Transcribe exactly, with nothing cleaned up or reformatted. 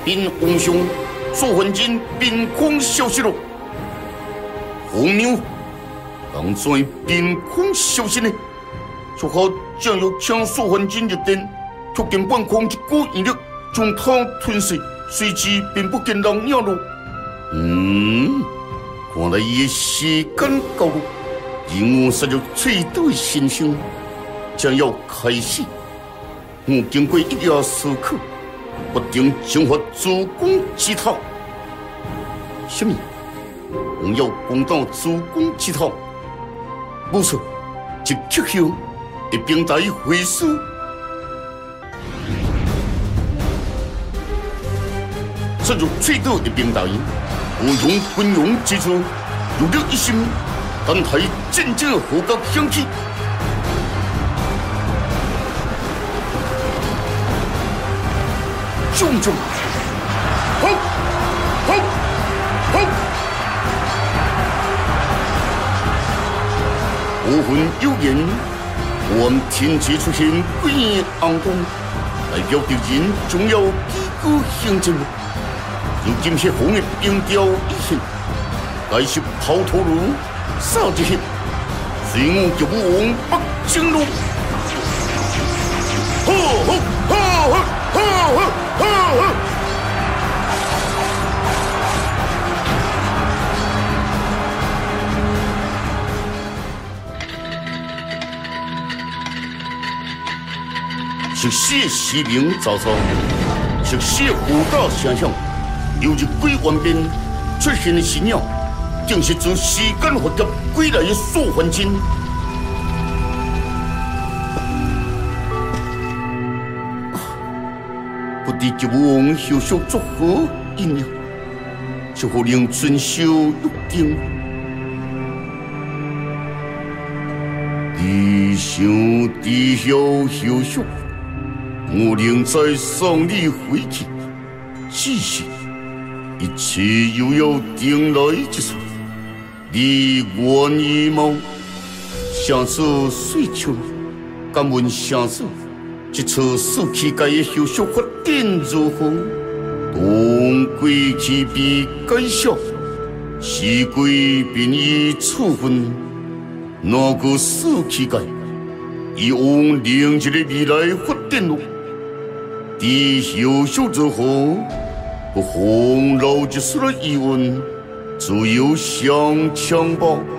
兵王兄苏魂金凭空消失了。荒谬！当怎凭空消失呢？说好将要将苏魂金入殿，却见半空一股异力将他吞噬，随之便不见人影了。嗯，看来伊的时间到了，任务杀入最多的神圣将要开始。我经过一夜思考，决定征伐主公之塔。什么？我要攻打主公之塔？不错，一刻后，一兵大会师。杀入最多一兵大营，我用军勇之处，如了一心，等待战争号角响起。众众，好，好，好！我魂有言，我们天际出现鬼眼暗光，代表敌人将要几个行阵。如今是红的兵调已现，该是抛头颅杀一血，随我叫武王北征路。好好好好好好！熟悉的士兵曹操，熟悉的武道声响，由日鬼幻变出现的新鸟，正是自时间活劫归来的苏魂金。不知吉王后续作何因呢？是否能遵守约定？弟兄弟兄后续，我仍在丧礼回去，只是一切又要定来一出。你愿意吗？相思水秋，敢问相思？这次死期界的后续发展如何？当归去被改小，是归便已处分。哪个死期界，以往另一个未来发展路？伫后续如何？不妨留一丝的疑问，自有详情吧。